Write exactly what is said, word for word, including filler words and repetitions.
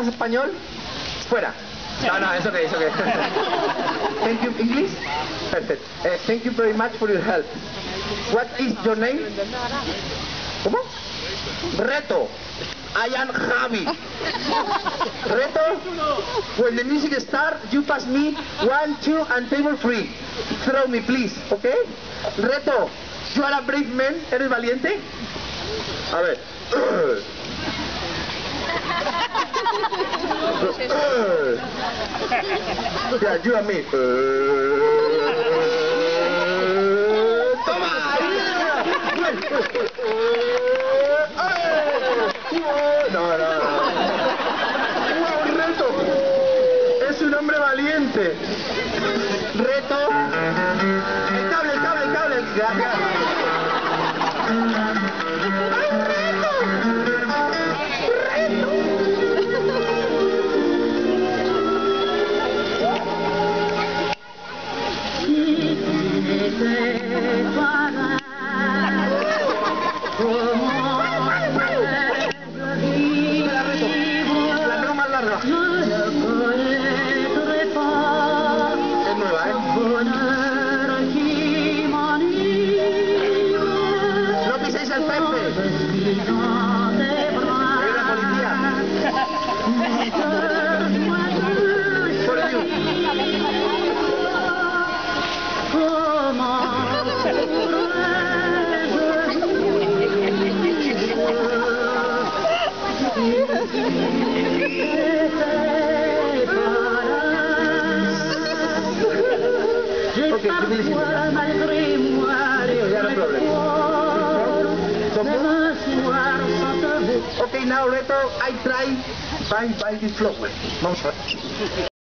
¿Hablas español? Fuera. No, no, it's okay, it's okay. Thank you, English? Perfect. Uh, thank you very much for your help. What is your name? ¿Cómo? Reto. I am Javi. Reto, when the music starts, you pass me one, two, and table three. Throw me, please, okay? Reto, you are a brave man. ¿Eres valiente? A ver. Yeah, you and me. Toma. No, no, no. Wow, Reto. Es un hombre valiente. Reto. El cable, el cable, el cable. Gracias. Okay, now Reto, I try find find this flower. Vamos a ver.